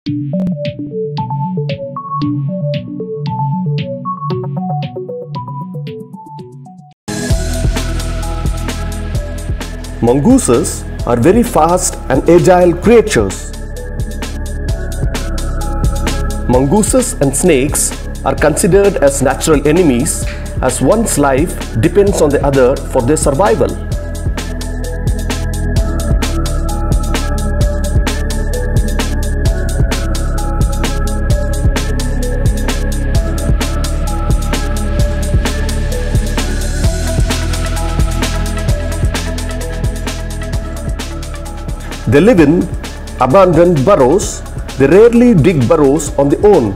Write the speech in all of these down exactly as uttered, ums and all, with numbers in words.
Mongooses are very fast and agile creatures. Mongooses and snakes are considered as natural enemies, as one's life depends on the other for their survival. They live in abandoned burrows. They rarely dig burrows on their own.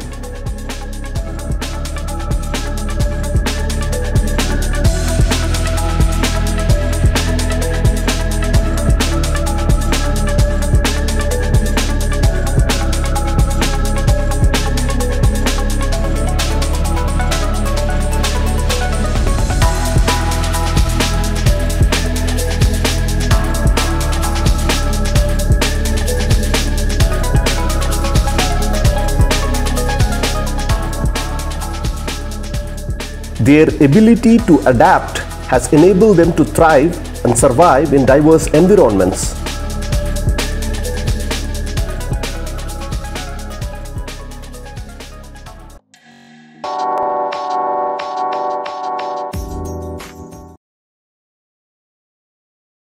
Their ability to adapt has enabled them to thrive and survive in diverse environments.